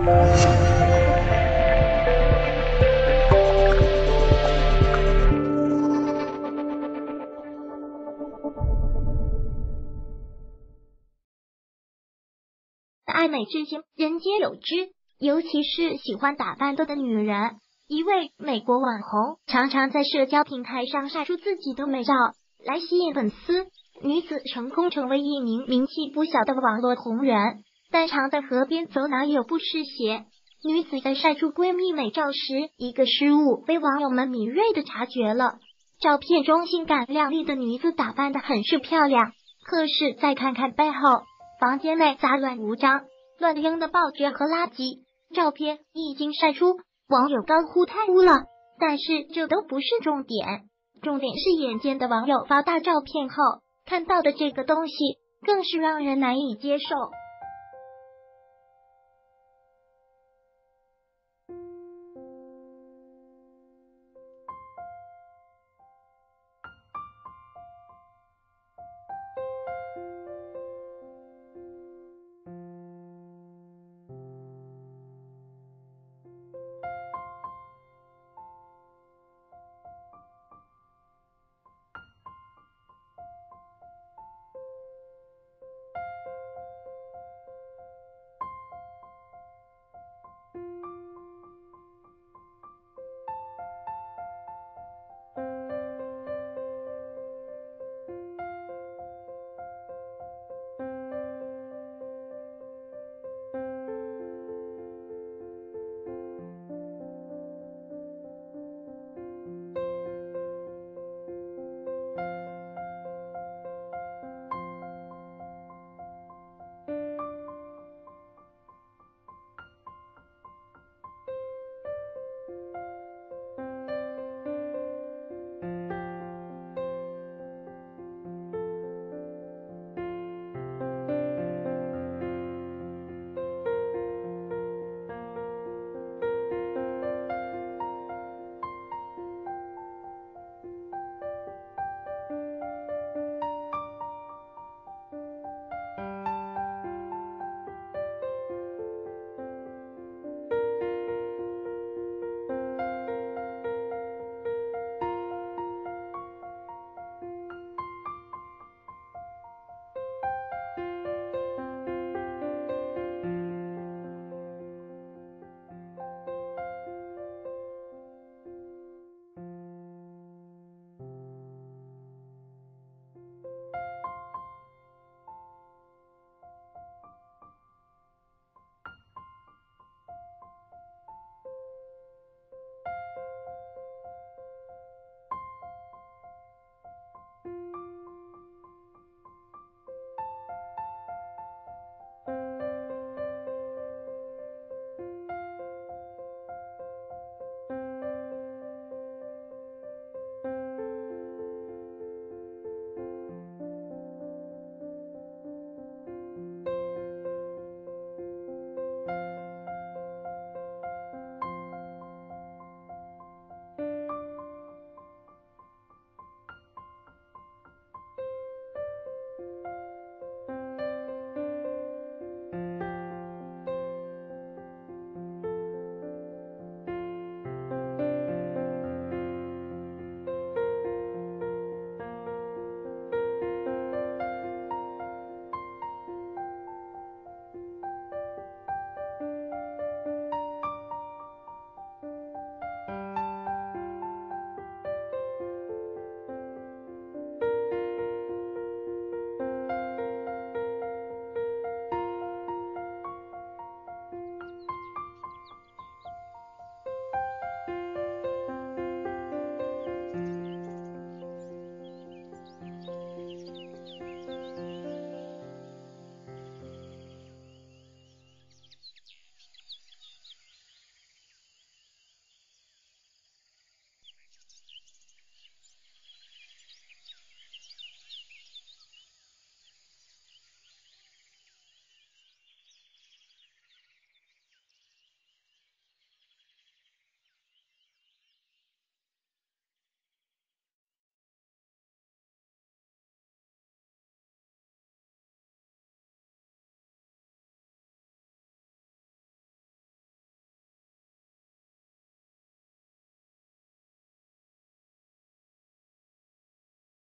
爱美之心，人皆有之，尤其是喜欢打扮的女人。一位美国网红常常在社交平台上晒出自己的美照来吸引粉丝，女子成功成为一名名气不小的网络红人，但常在河边走哪有不湿鞋。女子在晒出闺蜜美照时，一个失误被网友们敏锐地察觉了。照片中性感靓丽的女子打扮得很是漂亮，可是再看看背后，房间内杂乱无章，乱扔的报纸和垃圾。照片一经晒出，网友高呼太污了，但是这都不是重点，重点是眼尖的网友发大照片后看到的这个东西，更是让人难以接受。